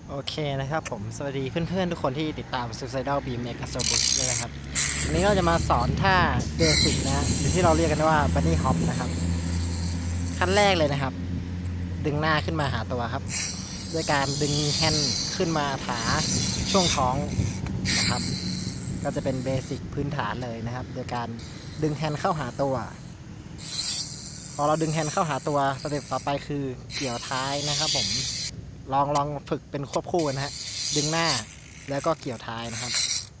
โอเคนะครับผมสวัสดีเพื่อนๆทุกคนที่ติดตาม Suicidal Beam Mega s o b u s ด้วยนะครับวันนี้เราจะมาสอนท่าเบสิกนะหรือที่เราเรียกกันว่า Bunny Hop นะครับขั้นแรกเลยนะครับดึงหน้าขึ้นมาหาตัวครับด้วยการดึงแฮนด์ขึ้นมาถาช่วงท้องนะครับก็จะเป็นเบสิกพื้นฐานเลยนะครับโดยการดึงแฮนด์เข้าหาตัวพอเราดึงแฮนด์เข้าหาตัวสเต็ปต่อไปคือเกี่ยวท้ายนะครับผมลองฝึกเป็นควบคู่นะฮะดึงหน้าแล้วก็เกี่ยวท้ายนะครับ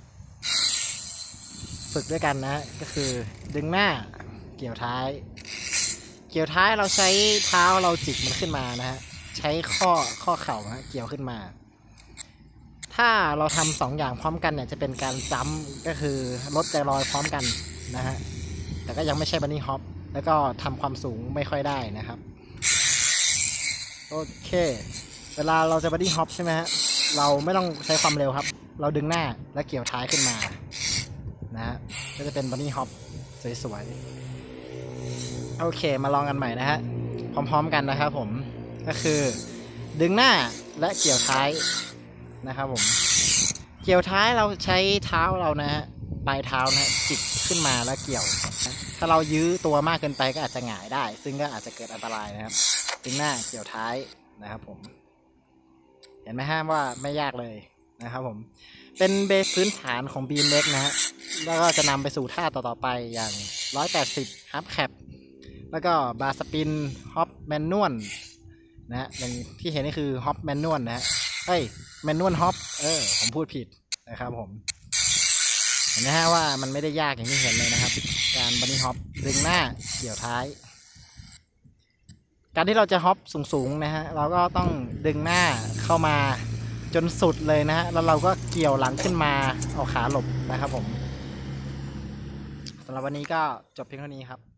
ฝึกด้วยกันนะก็คือดึงหน้าเกี่ยวท้ายเราใช้เท้าเราจิกมันขึ้นมานะฮะใช้ข้อเข่านะเกี่ยวขึ้นมาถ้าเราทำ2อย่างพร้อมกันเนี่ยจะเป็นการจัมป์ก็คือลดใจลอยพร้อมกันนะฮะแต่ก็ยังไม่ใช่บันนี่ฮอปแล้วก็ทำความสูงไม่ค่อยได้นะครับโอเคเวลาเราจะบันนี่ฮอปใช่ไหมฮะเราไม่ต้องใช้ความเร็วครับเราดึงหน้าและเกี่ยวท้ายขึ้นมานะฮะก็จะเป็นบันนี่ฮอปสวยๆโอเคมาลองกันใหม่นะฮะพร้อมๆกันนะครับผมก็คือดึงหน้าและเกี่ยวท้ายนะครับผมเกี่ยวท้ายเราใช้เท้าเรานะฮะปลายเท้านะจิกขึ้นมาแล้วเกี่ยวถ้าเรายื้อตัวมากเกินไปก็อาจจะหงายได้ซึ่งก็อาจจะเกิดอันตรายนะครับดึงหน้าเกี่ยวท้ายนะครับผมเห็นไหมฮะว่าไม่ยากเลยนะครับผมเป็นเบสพื้นฐานของบีมเล็กนะฮะแล้วก็จะนำไปสู่ท่าต่อๆไปอย่าง180ฮับแคปแล้วก็บาร์สปินฮอปแมนนวลนะฮะอย่างที่เห็นนี่คือฮอปแมนนวลนะฮะแมนนวลฮอปผมพูดผิดนะครับผมเห็นไหมฮะว่ามันไม่ได้ยากอย่างที่เห็นเลยนะครับการบันนี่ฮอปดึงหน้าเกี่ยวท้ายการที่เราจะฮอปสูงๆนะฮะเราก็ต้องดึงหน้าเข้ามาจนสุดเลยนะฮะแล้วเราก็เกี่ยวหลังขึ้นมาเอาขาหลบนะครับผมสำหรับวันนี้ก็จบเพียงเท่านี้ครับ